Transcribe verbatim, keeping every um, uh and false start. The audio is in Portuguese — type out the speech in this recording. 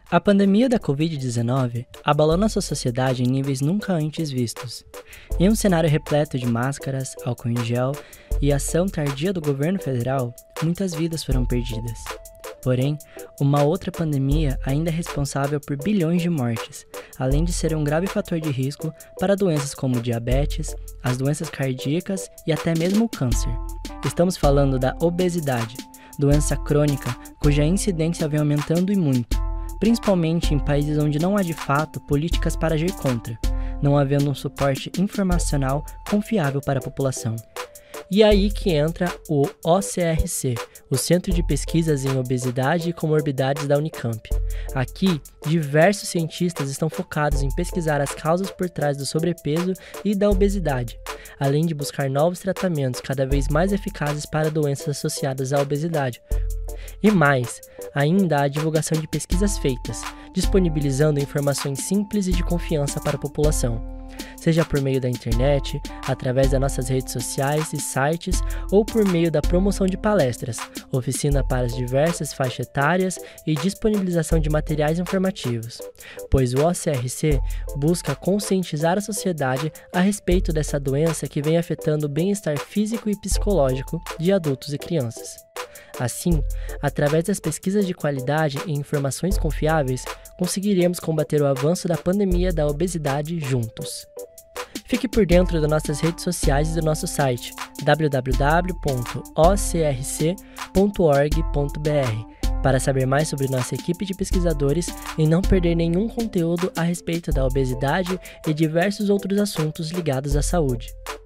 A pandemia da covid dezenove abalou nossa sociedade em níveis nunca antes vistos. Em um cenário repleto de máscaras, álcool em gel e ação tardia do governo federal, muitas vidas foram perdidas. Porém, uma outra pandemia ainda é responsável por bilhões de mortes, além de ser um grave fator de risco para doenças como diabetes, as doenças cardíacas e até mesmo o câncer. Estamos falando da obesidade, doença crônica cuja incidência vem aumentando e muito, principalmente em países onde não há de fato políticas para agir contra, não havendo um suporte informacional confiável para a população. E aí que entra o O C R C, o Centro de Pesquisas em Obesidade e Comorbidades da Unicamp. Aqui, diversos cientistas estão focados em pesquisar as causas por trás do sobrepeso e da obesidade, além de buscar novos tratamentos cada vez mais eficazes para doenças associadas à obesidade. E mais, ainda há a divulgação de pesquisas feitas, disponibilizando informações simples e de confiança para a população. Seja por meio da internet, através das nossas redes sociais e sites, ou por meio da promoção de palestras, oficina para as diversas faixas etárias e disponibilização de materiais informativos, pois o O C R C busca conscientizar a sociedade a respeito dessa doença que vem afetando o bem-estar físico e psicológico de adultos e crianças. Assim, através das pesquisas de qualidade e informações confiáveis, conseguiremos combater o avanço da pandemia da obesidade juntos. Fique por dentro das nossas redes sociais e do nosso site w w w ponto o c r c ponto org ponto b r para saber mais sobre nossa equipe de pesquisadores e não perder nenhum conteúdo a respeito da obesidade e diversos outros assuntos ligados à saúde.